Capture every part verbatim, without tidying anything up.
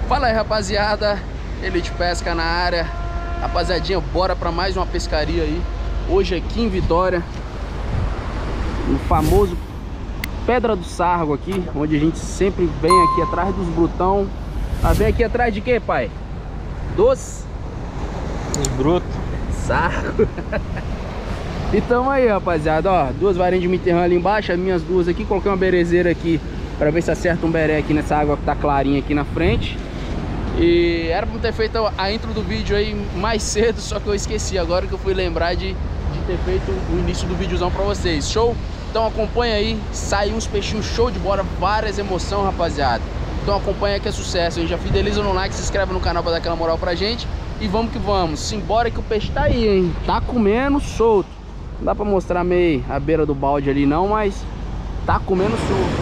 Fala aí, rapaziada, Elite Pesca na área. Rapaziadinha, bora pra mais uma pescaria aí. Hoje aqui em Vitória, no famoso Pedra do Sargo aqui, onde a gente sempre vem aqui atrás dos brutão. Ah, vem aqui atrás de quê, pai? Dos? Os brutos. Sargo. E tamo aí, rapaziada, ó, duas varinhas de miterrã ali embaixo, as minhas duas aqui. Coloquei uma berezeira aqui pra ver se acerta um beré aqui nessa água que tá clarinha aqui na frente. E era pra ter feito a intro do vídeo aí mais cedo, só que eu esqueci agora que eu fui lembrar de, de ter feito o início do videozão pra vocês. Show? Então acompanha aí, saiu uns peixinhos show de bola, várias emoções, rapaziada. Então acompanha que é sucesso, hein? Já fideliza no like, se inscreve no canal pra dar aquela moral pra gente. E vamos que vamos, simbora que o peixe tá aí, hein? Tá comendo solto. Não dá pra mostrar meio a beira do balde ali não, mas tá comendo solto.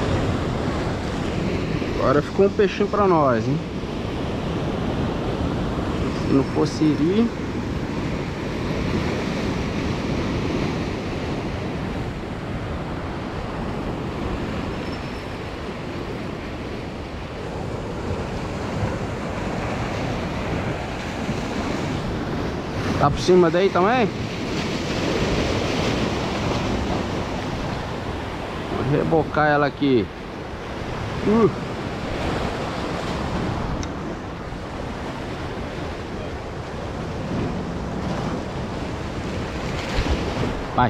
Agora ficou um peixinho pra nós, hein? Se não fosse siri. Tá por cima daí também? Vou rebocar ela aqui. Uh. Vai.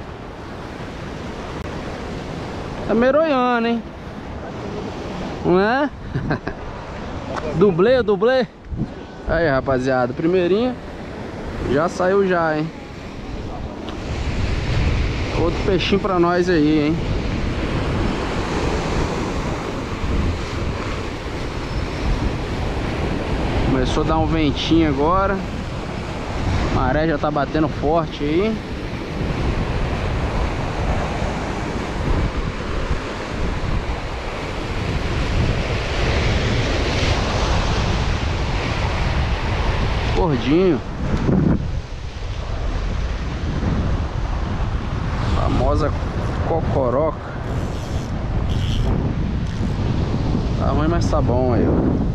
Tá meroiando, hein? Não é? Dublê, dublê. Aí, rapaziada, primeirinho já saiu já, hein? Outro peixinho pra nós aí, hein? Começou a dar um ventinho agora. A maré já tá batendo forte aí. Gordinho. Famosa cocoroca. Tá ruim, mas tá bom aí, ó.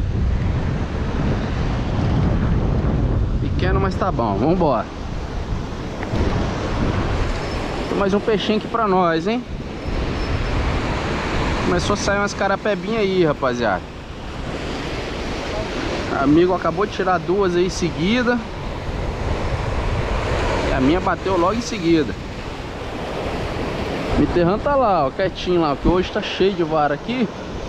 Pequeno, mas tá bom. Vambora. Tem mais um peixinho aqui pra nós, hein? Começou a sair umas carapebinhas aí, rapaziada. Amigo acabou de tirar duas aí em seguida. E a minha bateu logo em seguida. Miterrã tá lá, ó, quietinho lá, porque hoje tá cheio de vara aqui.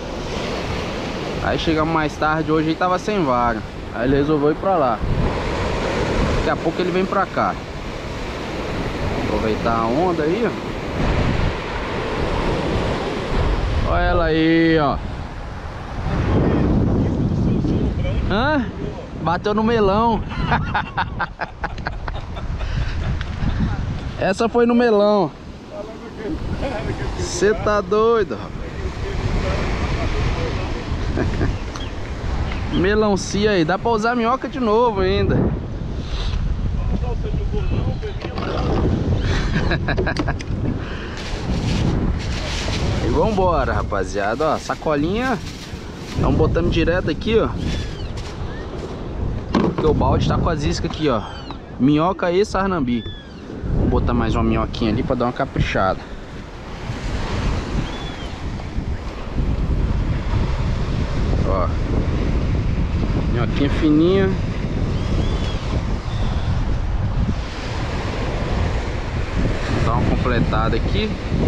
Aí chegamos mais tarde, hoje ele tava sem vara. Aí ele resolveu ir pra lá. Daqui a pouco ele vem pra cá. Aproveitar a onda aí, ó. Olha ela aí, ó. Hã? Bateu no melão. Essa foi no melão. Você tá doido, rapaz. Melancia aí. Dá pra usar minhoca de novo ainda. E vambora, rapaziada. Ó, sacolinha. Estamos botando direto aqui, ó. Porque o balde tá com as iscas aqui, ó. Minhoca e sarnambi. Vou botar mais uma minhoquinha ali pra dar uma caprichada. Ó. Minhoquinha fininha. Vou dar uma completada aqui.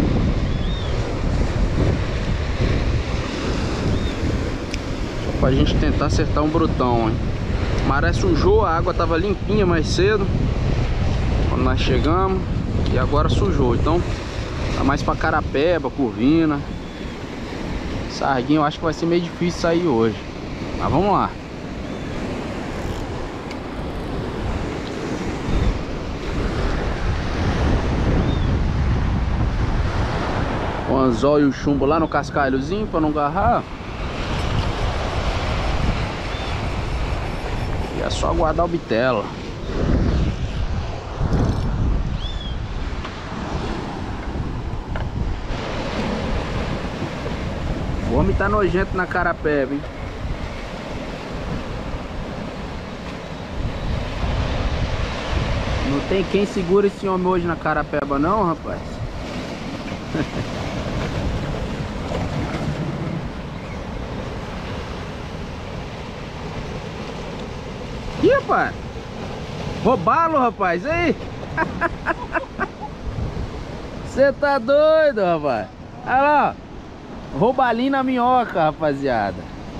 Só pra gente tentar acertar um brutão, hein? Maré sujou, a água tava limpinha mais cedo quando nós chegamos, e agora sujou. Então tá mais pra carapeba, curvina. Sarguinho eu acho que vai ser meio difícil sair hoje, mas vamos lá. O anzol e o chumbo lá no cascalhozinho pra não agarrar. É só aguardar o bitelo. O homem tá nojento na carapeba, hein? tem quem segura esse homem hoje na carapeba não, rapaz. Ih, rapaz. Roubá-lo, rapaz. Aí. Você tá doido, rapaz. Olha lá. Roubalinho na minhoca, rapaziada.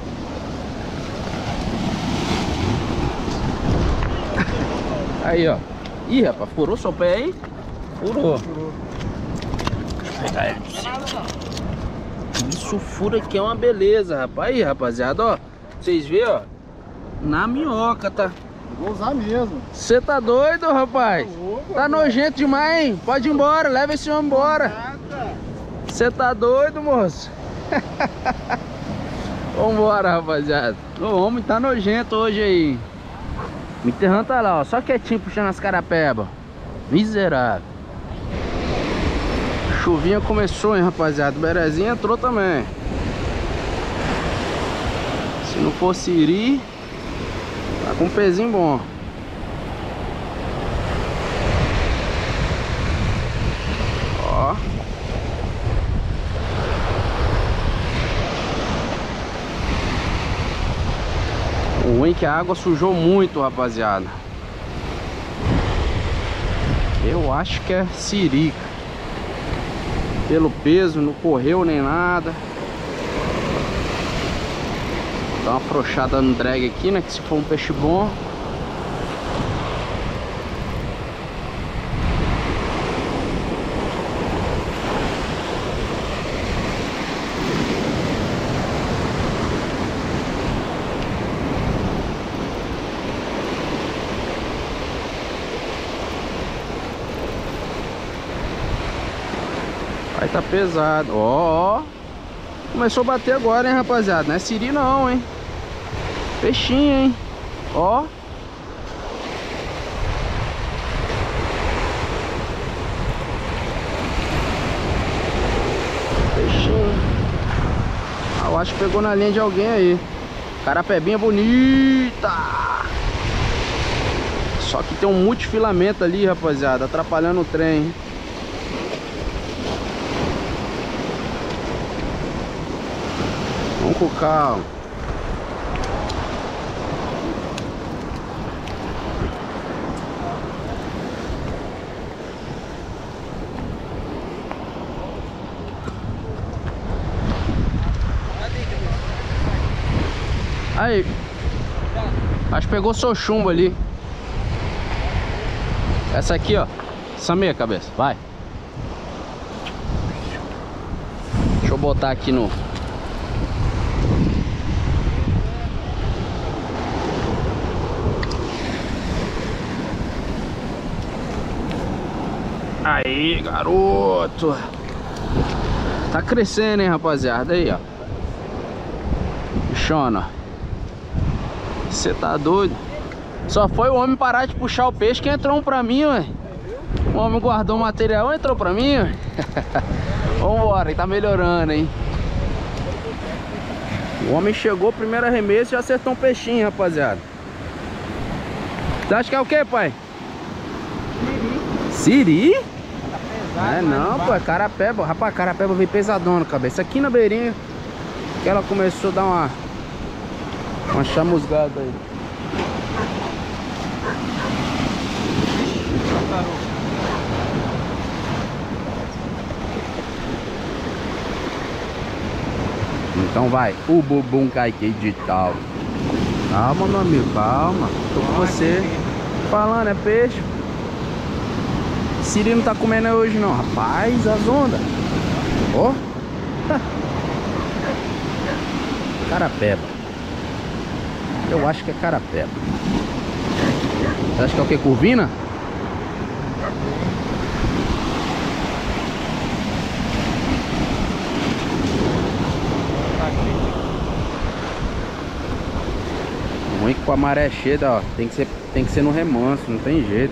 Aí, ó. Ih, rapaz, furou seu pé aí? Furou. Isso fura aqui é uma beleza, rapaz. Aí, rapaziada, ó. Vocês vê, ó. Na minhoca, tá? Vou usar mesmo. Você tá doido, rapaz? Tá nojento demais, hein? Pode ir embora, leva esse homem embora. Você tá doido, moço? Vambora, rapaziada. O homem tá nojento hoje aí. Me enterrando tá lá, ó. Só quietinho puxando as carapebas. Miserável. Chuvinha começou, hein, rapaziada. O berezinho entrou também. Se não for siri, tá com um pezinho bom. Ó. O ruim é que a água sujou muito, rapaziada. Eu acho que é sirica. Pelo peso, não correu nem nada. Dá uma afrouxada no drag aqui, né? Que se for um peixe bom. Aí tá pesado. Ó, ó. Começou a bater agora, hein, rapaziada. Não é siri não, hein. Peixinho, hein. Ó. Peixinho. Ah, eu acho que pegou na linha de alguém aí. Carapebinha bonita. Só que tem um multifilamento ali, rapaziada, atrapalhando o trem. Vamos com calma. Aí. Acho que pegou seu chumbo ali. Essa aqui, ó. Essa meia cabeça. Vai. Deixa eu botar aqui no... Aí, garoto. Tá crescendo, hein, rapaziada. Aí, ó. Bichona. Você tá doido? Só foi o homem parar de puxar o peixe que entrou um pra mim, ué. O homem guardou o material e entrou pra mim, ué. Vambora, ele tá melhorando, hein. O homem chegou, primeiro arremesso e já acertou um peixinho, rapaziada. Você acha que é o que, pai? Siri. Siri? É não, pô, é carapeba. Rapaz, carapeba veio pesadona na cabeça. Aqui na beirinha que ela começou a dar uma Uma chamusgada aí. Então vai, o bumbum cai que de tal. Calma, meu amigo, calma. Tô com você falando, é peixe. Siri não tá comendo hoje não, rapaz, as ondas. Ó. Oh. Carapeba. Eu acho que é carapeba. Você acha que é o que? Curvina? Ruim que com a maré cheia, ó, tem que ser, tem que ser no remanso, não tem jeito.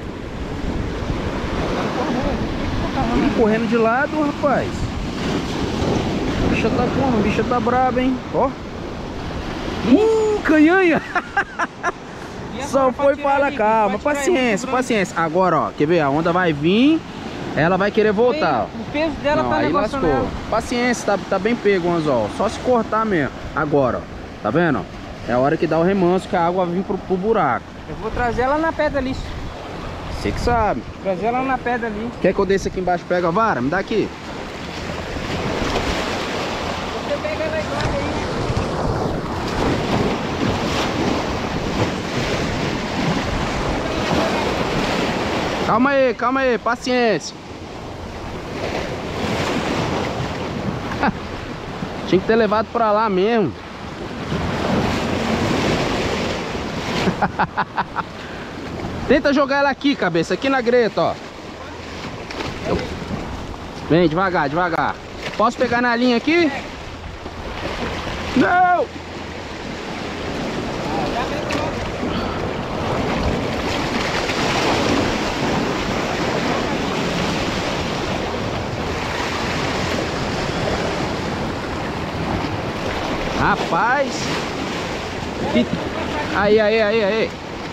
Ele correndo de lado, rapaz. O bicho tá como? O bicho tá brabo, hein? Ó. Uh, canhanha! Só foi falar, calma, paciência, paciência. Agora, ó, quer ver? A onda vai vir, ela vai querer voltar. O peso dela não, tá aí negociando lascou. ela. Paciência, tá, tá bem pego o anzol. Só se cortar mesmo. Agora, ó, tá vendo? É a hora que dá o remanso, que a água vai vir pro, pro buraco. Eu vou trazer ela na pedra ali. Você que sabe. Trazer ela na pedra ali. Quer que eu desça aqui embaixo e pega a vara? Me dá aqui. Você pega ela igual aí. Calma aí, calma aí, paciência. Tinha que ter levado pra lá mesmo. Tenta jogar ela aqui, cabeça, aqui na greta, ó. Vem, devagar, devagar. Posso pegar na linha aqui? Não! Rapaz! Que... Aí, aí, aí, aí.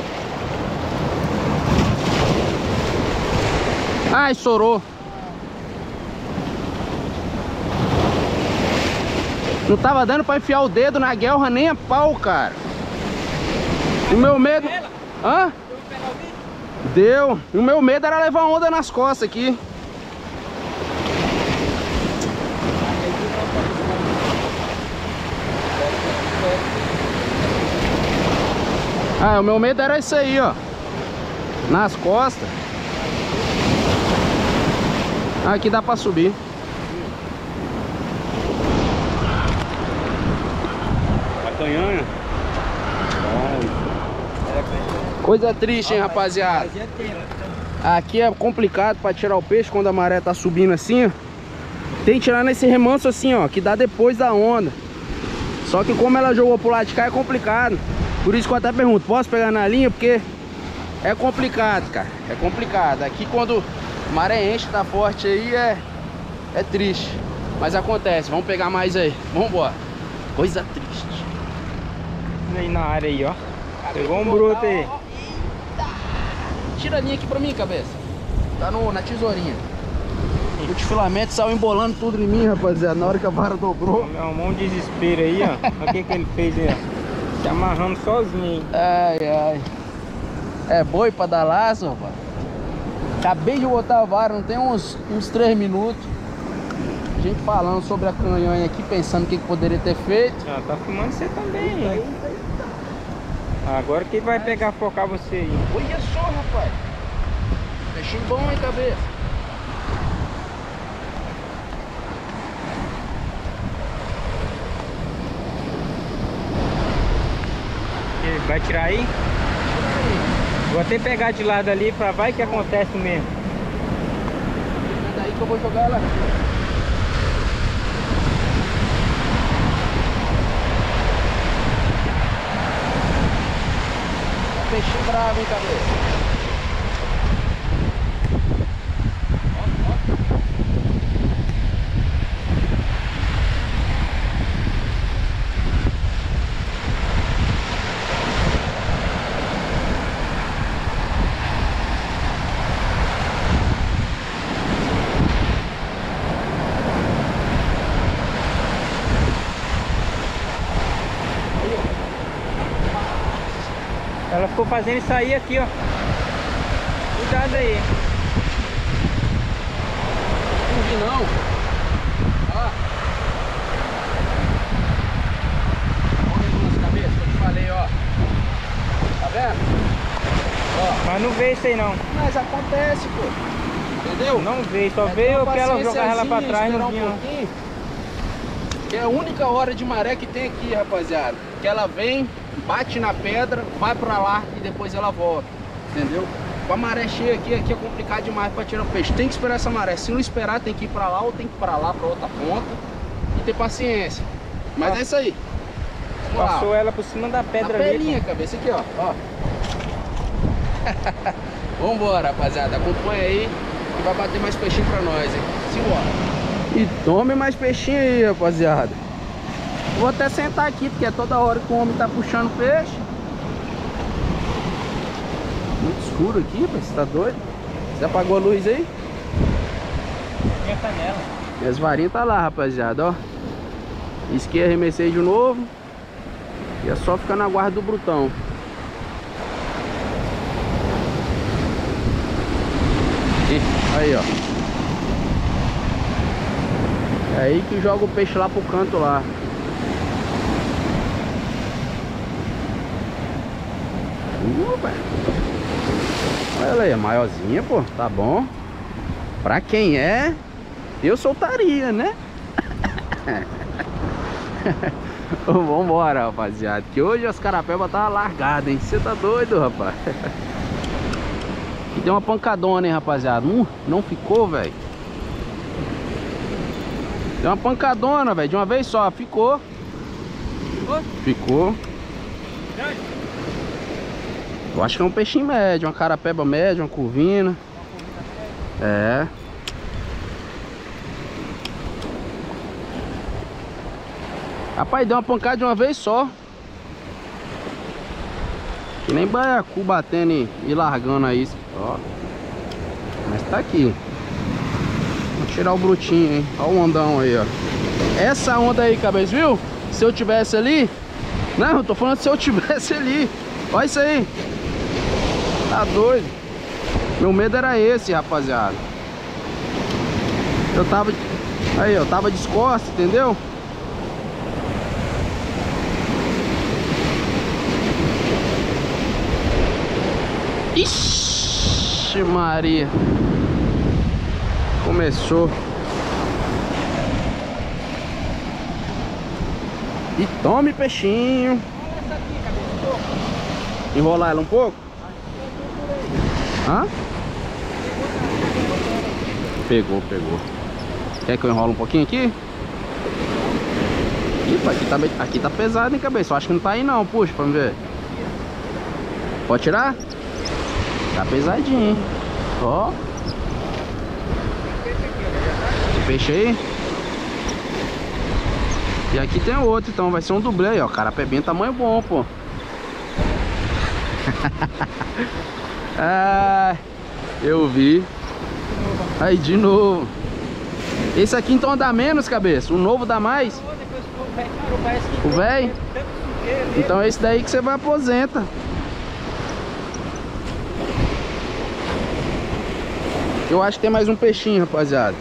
Ai, estourou. Não tava dando pra enfiar o dedo na guelra nem a pau, cara. O meu medo... Hã? Deu. E o meu medo era levar onda nas costas aqui. Ah, o meu medo era isso aí, ó. Nas costas. Aqui dá pra subir. A canhanha. Coisa triste, hein, rapaziada. Aqui é complicado pra tirar o peixe quando a maré tá subindo assim, ó. Tem que tirar nesse remanso assim, ó, que dá depois da onda. Só que como ela jogou pro lado de cá é complicado. Por isso que eu até pergunto, posso pegar na linha? Porque é complicado, cara. É complicado. Aqui quando a maré enche, tá forte aí, é, é triste. Mas acontece. Vamos pegar mais aí. Vamos embora. Coisa triste. Aí na área aí, ó. Pegou um bruto aí. Ó, ó. Tira a linha aqui pra mim, cabeça. Tá no, na tesourinha. O desfilamento saiu embolando tudo em mim, rapaziada. Na hora que a vara dobrou. Meu mão de desespero aí, ó. Olha o que que ele fez aí, ó. Se amarrando sozinho, hein? Ai, ai. É boi pra dar laço, rapaz. Acabei de botar a vara, não tem uns, uns três minutos. A gente falando sobre a canhonha aqui, pensando o que, que poderia ter feito. Ah, tá filmando você também, hein? Agora quem vai pegar, focar você aí? Olha só, rapaz. Peixinho bom, hein, cabeça? Ele vai tirar aí? Vou até pegar de lado ali pra vai que acontece mesmo. É daí que eu vou jogar ela aqui. Peixinho bravo, hein, cabeça? Ela ficou fazendo isso aí aqui, ó. Cuidado aí. Não vi não. Ó. Olha aí nas cabeças que eu te falei, ó. Tá vendo? Ó. Mas não veio isso aí não. Mas acontece, pô. Entendeu? Não veio, só É veio ter que ela uma jogar ela pra trás e não um vinha. pouquinho. Que é a única hora de maré que tem aqui, rapaziada. Que ela vem, bate na pedra, vai pra lá e depois ela volta. Entendeu? Com a maré cheia aqui, aqui é complicado demais pra tirar o peixe. Tem que esperar essa maré. Se não esperar, tem que ir pra lá ou tem que ir pra lá, pra outra ponta. E ter paciência. Mas ah, é isso aí. Vamos passou lá. Ela por cima da pedra na ali. pelinha, cabeça aqui, ó. ó. Vambora, rapaziada. Acompanha aí que vai bater mais peixinho pra nós, hein? Simbora. E tome mais peixinho aí, rapaziada. Vou até sentar aqui, porque é toda hora que o homem tá puxando peixe. Muito escuro aqui, rapaz. Você tá doido? Você apagou a luz aí? Minha canela. E as varinhas tá lá, rapaziada, ó. Isquei, arremessei de novo. E é só ficar na guarda do brutão. E aí, ó. É aí que joga o peixe lá pro canto lá. Uh, velho. Olha ela aí, maiorzinha, pô. Tá bom. Pra quem é, eu soltaria, né? Vambora, rapaziada. Que hoje as carapebas tá largadas, hein? Você tá doido, rapaz? E deu uma pancadona, hein, rapaziada? Uh, não ficou, velho. Deu uma pancadona, velho. De uma vez só. Ficou. Ficou? Ficou. Eu acho que é um peixinho médio. Uma carapeba média, uma curvina. É. Rapaz, deu uma pancada de uma vez só. Que nem baiacu batendo e, e largando aí. Ó. Mas tá aqui. Vou tirar o brutinho, hein. Olha o ondão aí, ó. Essa onda aí, cabeça, viu? Se eu tivesse ali. Não, eu tô falando se eu tivesse ali. Olha isso aí. Tá doido. Meu medo era esse, rapaziada. Eu tava... Aí, eu tava descosta, entendeu? Ixi, Maria. Começou. E tome, peixinho. Enrolar ela um pouco? Hã? Pegou, pegou. Quer que eu enrole um pouquinho aqui? Ih, aqui tá, aqui tá pesado, hein, cabeça? Eu acho que não tá aí não. Puxa, pra me ver. Pode tirar? Tá pesadinho, hein? Ó. Esse peixe aí. E aqui tem outro, então vai ser um dublê aí, ó. Carapebinha tamanho bom, pô. Ah, eu vi. Aí, de novo. Esse aqui então dá menos, cabeça. O novo dá mais. O velho? Então é esse daí que você vai aposenta. Eu acho que tem mais um peixinho, rapaziada.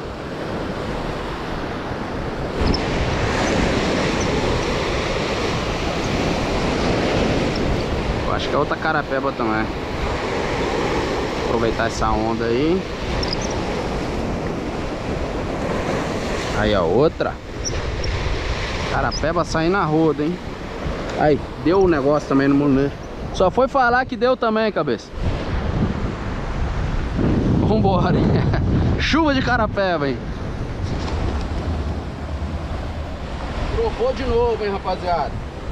Eu acho que é outra carapeba também. Aproveitar essa onda aí. Aí, ó, outra. Carapeba saindo na roda, hein? Aí, deu o negócio também no mundo, né? Só foi falar que deu também, cabeça. Vambora, hein? Chuva de carapeba, hein? Trocou de novo, hein, rapaziada?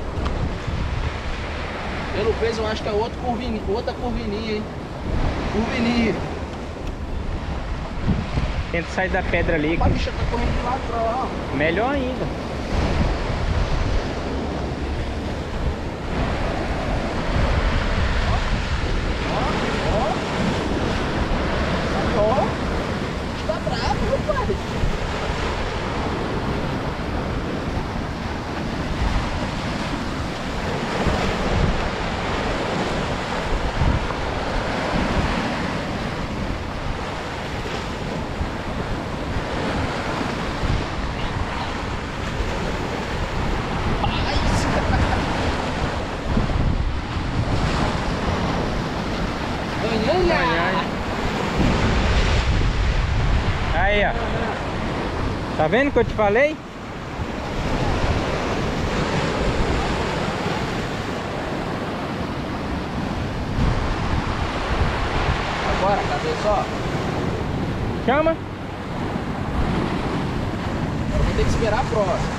Pelo peso eu acho que é outro curvini, outra curvininha, hein? Curvininha. Tenta sair da pedra ali. A bicha tá correndo de lado pra lá, ó. Melhor ainda. Ó, tá bravo, rapaz. Aí, ó. Tá vendo que eu te falei? Agora, cadê só? Chama. Eu vou ter que esperar a próxima.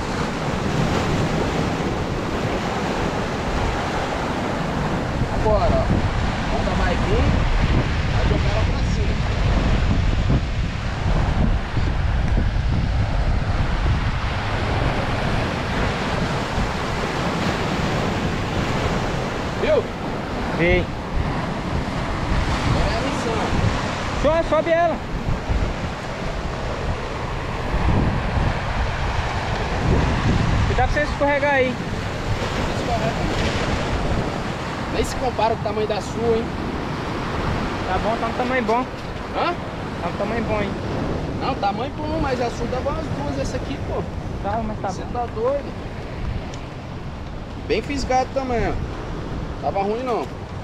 Agora, ó. A onda vai vir, vai jogar ela pra cima. Viu? Vem. Só sobe ela. Cuidado pra você escorregar aí. Nem se compara com o tamanho da sua, hein? Tá bom, tá no tamanho bom. Hã? Tá no tamanho bom, hein? Não, tamanho bom, mas a sua dava umas duas essa aqui, pô. Tá, mas tá Você bom. tá doido. Bem fisgado também, ó. Tava ruim não.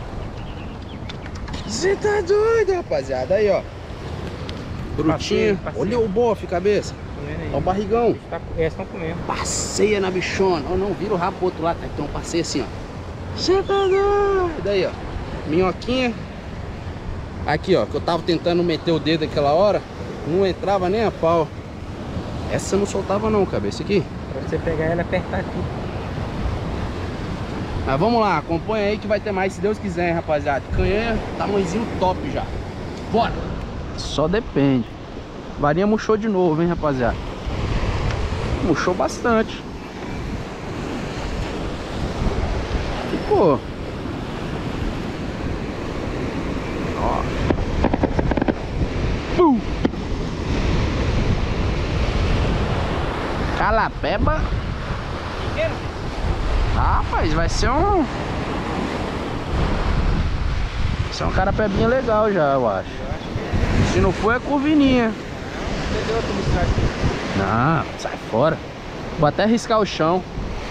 Você tá doido, rapaziada. Aí, ó. Brutinho. Olha o bofe, cabeça. Olha o barrigão. Tá, eles estão comendo. Passeia na bichona. Oh, não, vira o rabo pro outro lado. Então passeia assim, ó. Você tá doido. Daí, ó. Minhoquinha. Aqui, ó. Que eu tava tentando meter o dedo aquela hora. Não entrava nem a pau. Essa não soltava não, cabeça. Aqui. Pra você pegar ela e apertar aqui. Mas vamos lá, acompanha aí que vai ter mais, se Deus quiser, hein, rapaziada. Canhã, tamanhozinho top já. Bora! Só depende. Varinha murchou de novo, hein, rapaziada. Murchou bastante. Ficou. Ó. Pum! Calapeba. Ah, rapaz, vai ser um... Vai ser um carapebinha legal já, eu acho. Se não for, é curvininha. Não, sai fora. Vou até riscar o chão.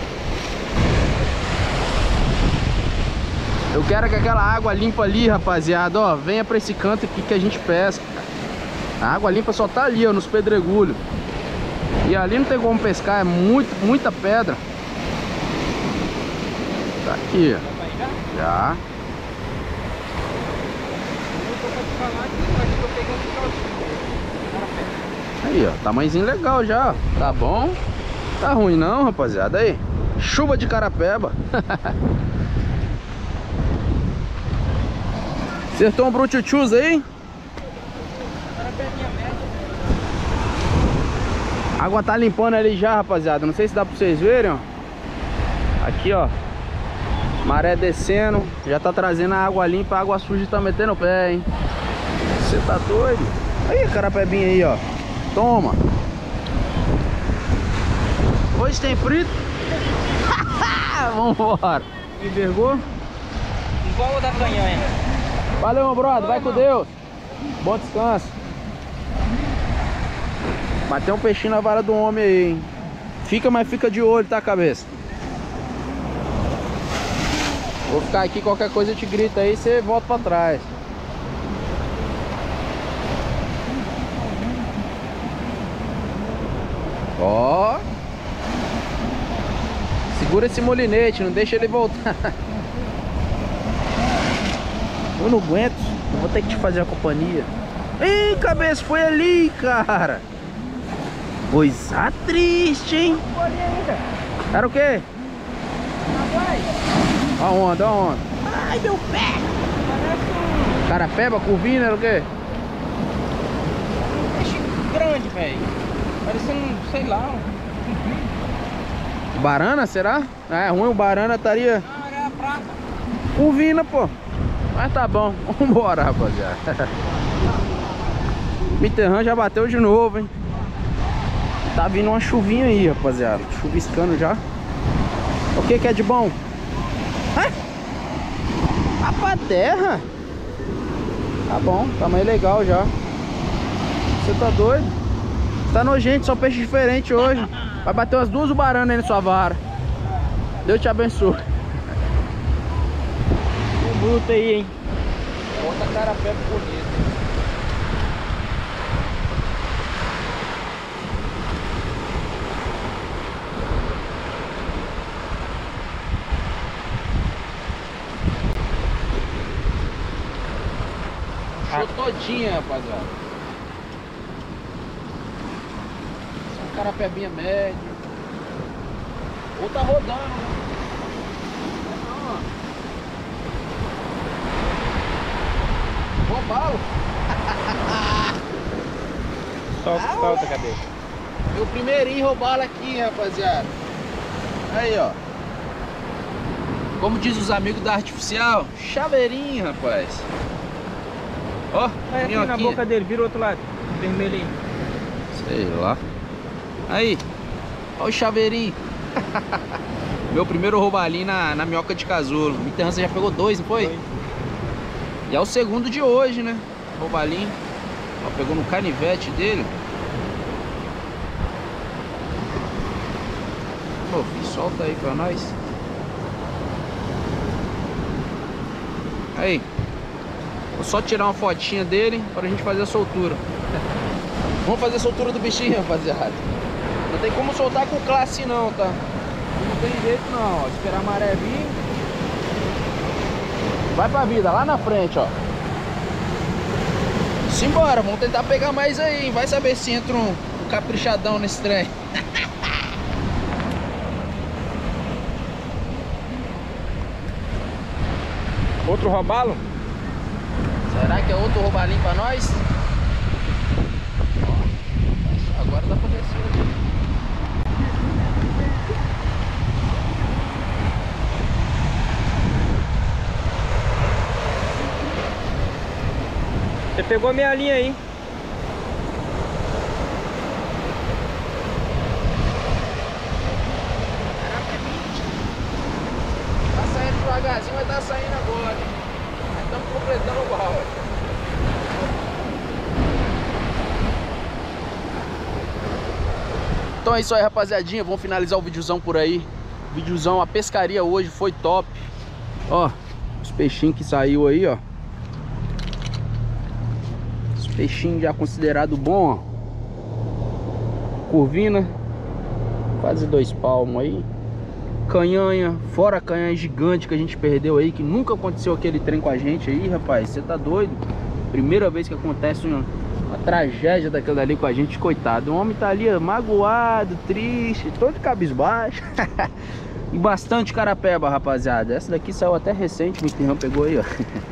Eu quero que aquela água limpa ali, rapaziada, ó, venha pra esse canto aqui que a gente pesca. A água limpa só tá ali, ó, nos pedregulhos. E ali não tem como pescar, é muito, muita pedra. Tá aqui, ó. Já. Aí, ó, tamanhozinho legal já. Tá bom? Tá ruim não, rapaziada. Aí, chuva de carapeba. Acertou um bruchuchus aí? A água tá limpando ali já, rapaziada. Não sei se dá pra vocês verem, ó. Aqui, ó. Maré descendo. Já tá trazendo a água limpa. A água suja tá metendo o pé, hein. Você tá doido? Aí a carapebinha aí, ó. Toma. Hoje tem frito. Vambora. Envergou? Igual o da canhã, hein? Valeu, meu brother. Vai com Deus. Bom descanso. Bateu um peixinho na vara do homem aí, hein? Fica, mas fica de olho, tá, cabeça? Vou ficar aqui, qualquer coisa eu te grito aí, você volta pra trás. Ó. Segura esse molinete, não deixa ele voltar. Eu não aguento, eu vou ter que te fazer a companhia. Ih, cabeça, foi ali, cara. Coisa triste, hein? Era o quê? Ó a onda, ó a onda. Ai, meu pé! Carapeba, curvina, era o quê? Peixe grande, velho. Parecendo, sei lá. Barana, será? É ruim, o barana estaria... Ah, era a prata. Curvina, pô. Mas tá bom, vambora, rapaziada. Miterran já bateu de novo, hein? Tá vindo uma chuvinha aí, rapaziada. Chuviscando já. O que que é de bom? Hã? Tá pra terra? Tá bom, tamanho legal já. Você tá doido? Tá nojento, só peixe diferente hoje. Vai bater umas duas ubaranas aí na sua vara. Deus te abençoe. Um bruto aí, hein? Outra carapeba bonita. Puxou todinha, rapaziada. Só um carapebinha médio. Ou tá rodando, né? Roubalo. Solta, Ah, solta, cabeça. Meu primeirinho roubalo aqui, rapaziada. Aí, ó. Como diz os amigos da Artificial, chaveirinho, rapaz. Ó, Vai aqui na boca dele, vira o outro lado. Vermelhinho. Sei lá. Aí. Ó o chaveirinho. Meu primeiro roubalinho na, na minhoca de casulo. O Mitterrand, você já pegou dois, não foi? Foi. E é o segundo de hoje, né? Roubalinho. Ó, pegou no canivete dele. Pô, filho, solta aí pra nós. Aí. Vou só tirar uma fotinha dele pra gente fazer a soltura. Vamos fazer a soltura do bichinho, rapaziada. Não tem como soltar com classe não, tá? Não tem jeito não, ó. Esperar a maré vir. Vai pra vida, lá na frente, ó. Simbora, vamos tentar pegar mais aí, hein? Vai saber se entra um, um caprichadão nesse trem. Outro robalo? Será que é outro roubalinho pra nós? Ó, agora dá pra descer aqui. Você pegou a minha linha aí. Tá saindo devagarzinho, mas tá saindo agora. Estamos completando o barro. Então é isso aí, rapaziadinha. Vamos finalizar o videozão por aí. Videozão, a pescaria hoje foi top. Ó, os peixinhos que saiu aí, ó. Os peixinhos já considerado bom, ó. Curvina, quase dois palmos aí. Canhanha, fora a canhanha gigante que a gente perdeu aí, que nunca aconteceu aquele trem com a gente aí, rapaz. Você tá doido? Primeira vez que acontece uma, uma tragédia daquela ali com a gente, coitado. O homem tá ali magoado, triste, todo cabisbaixo. E bastante carapeba, rapaziada. Essa daqui saiu até recente, o Mitterrand pegou aí, ó.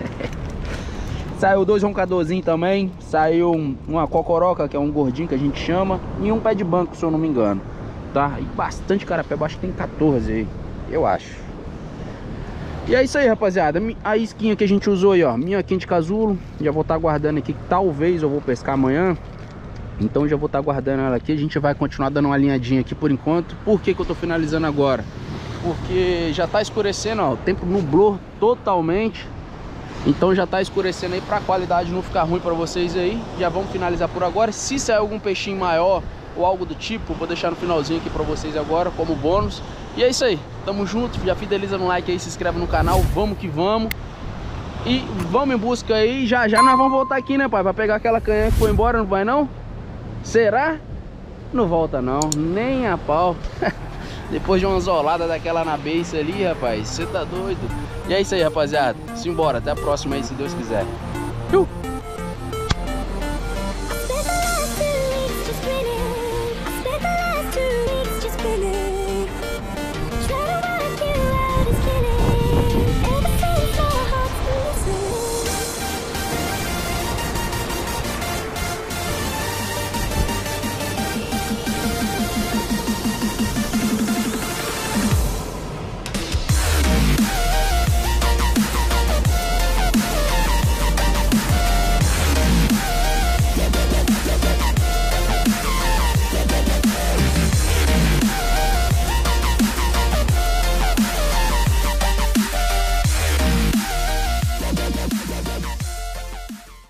Saiu dois roncadorzinhos também. Saiu uma cocoroca, que é um gordinho que a gente chama. E um pé de banco, se eu não me engano. Tá? E bastante carapeba, acho que tem quatorze aí, eu acho. E é isso aí, rapaziada. A isquinha que a gente usou aí, ó, minhoquinha de casulo. Já vou estar guardando aqui, que talvez eu vou pescar amanhã. Então já vou estar guardando ela aqui. A gente vai continuar dando uma alinhadinha aqui por enquanto. Por que que eu tô finalizando agora? Porque já tá escurecendo, ó. O tempo nublou totalmente. Então já tá escurecendo aí, pra qualidade não ficar ruim pra vocês aí. Já vamos finalizar por agora. Se sair algum peixinho maior ou algo do tipo, vou deixar no finalzinho aqui pra vocês agora, como bônus. E é isso aí, tamo junto, já fideliza no like aí, se inscreve no canal, vamos que vamos. E vamos em busca aí, já já nós vamos voltar aqui, né, pai? Pra pegar aquela canha que foi embora, não vai não? Será? Não volta não, nem a pau. Depois de uma zolada daquela na beiça ali, rapaz, você tá doido. E é isso aí, rapaziada, simbora, até a próxima aí, se Deus quiser. Uh!